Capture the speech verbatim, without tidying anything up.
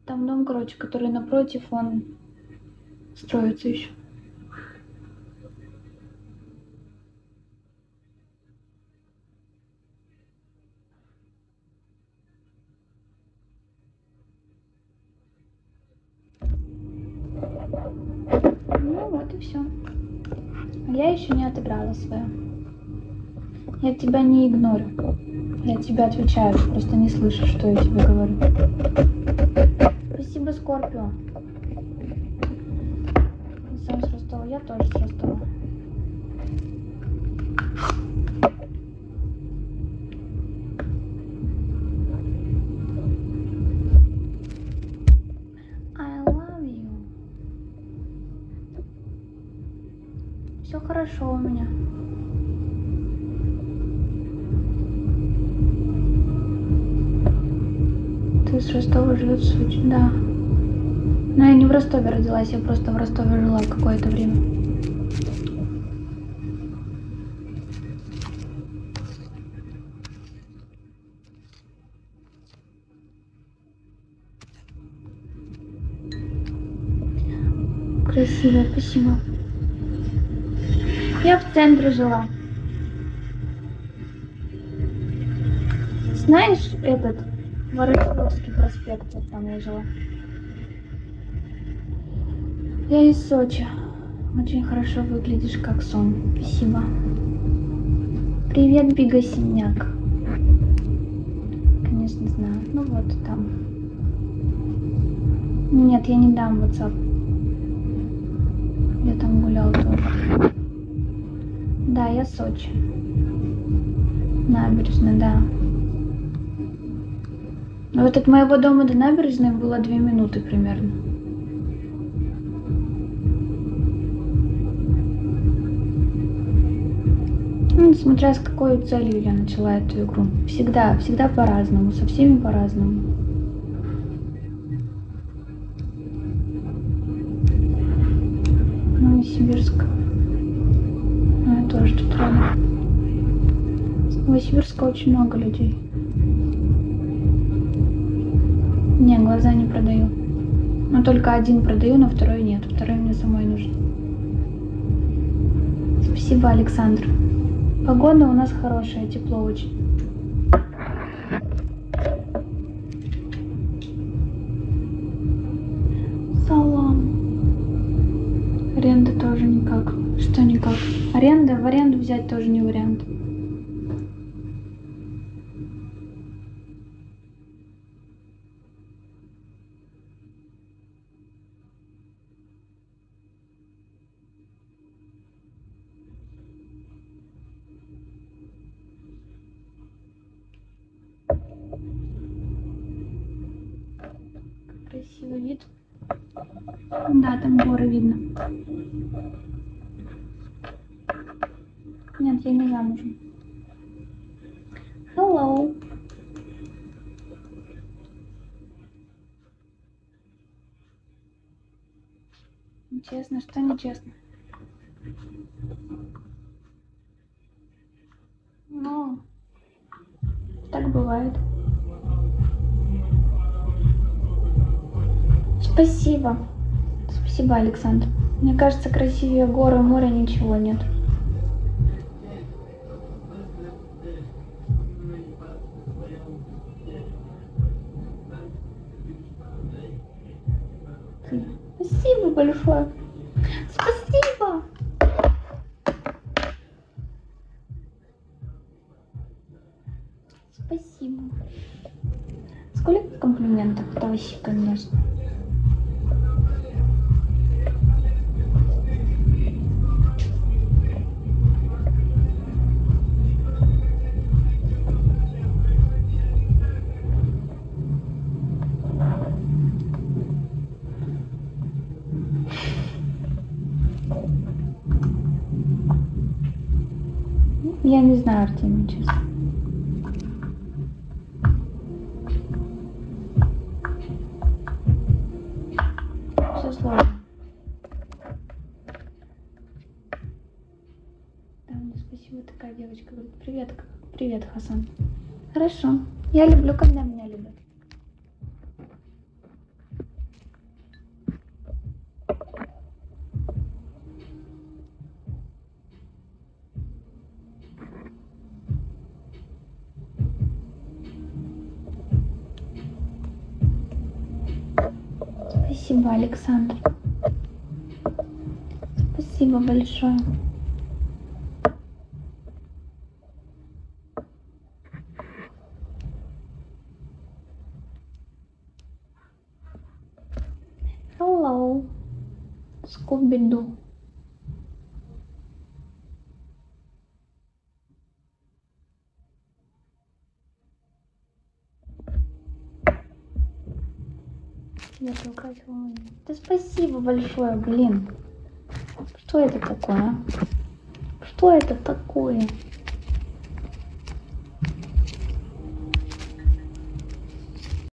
Там дом, короче, который напротив, он строится еще. Ну вот и все. Я еще не отыграла свое. Я тебя не игнорю. Я тебе отвечаю, ты просто не слышишь, что я тебе говорю. Спасибо, Скорпио. Ты сам с Ростова, я тоже с Ростова. I love you. Все хорошо у меня. Ты с Ростова живет в Сочи, да. Но я не в Ростове родилась, я просто в Ростове жила какое-то время. Красиво, спасибо. Я в центре жила. Знаешь этот Ворошиловский проспект, вот там я жила. Я из Сочи. Очень хорошо выглядишь, как сон. Спасибо. Привет, Бига Синяк. Конечно, знаю. Ну вот там. Нет, я не дам WhatsApp. Я там гулял тоже. Да, я Сочи. Набережная, да. Вот от моего дома до набережной было две минуты примерно. Ну, смотря с какой целью я начала эту игру. Всегда, всегда по-разному, со всеми по-разному. Новосибирск. Ну, я тоже тут рядом. С Новосибирска очень много людей. Не, глаза не продаю. Но только один продаю, но второй нет. Второй мне самой нужен. Спасибо, Александр. Погода у нас хорошая, тепло очень. Салам. Аренда тоже никак. Что никак? Аренда, в аренду взять тоже не вариант. Красивый вид. Да, там горы видно. Нет, я не замужем. Hello. Нечестно, что нечестно? Ну, так бывает. Спасибо. Спасибо, Александр. Мне кажется, красивее горы, моря ничего нет. Спасибо большое. Спасибо. Спасибо. Сколько комплиментов? Это вообще, конечно. Я не знаю, Артемий, честно. Все сложно. Да, мне спасибо, такая девочка говорит: привет, привет, Хасан. Хорошо. Я люблю, когда меня любят. Спасибо, Александр. Спасибо большое. Hello, Scooby-Doo. Я толкать волну. Да спасибо большое, блин. Что это такое? А? Что это такое?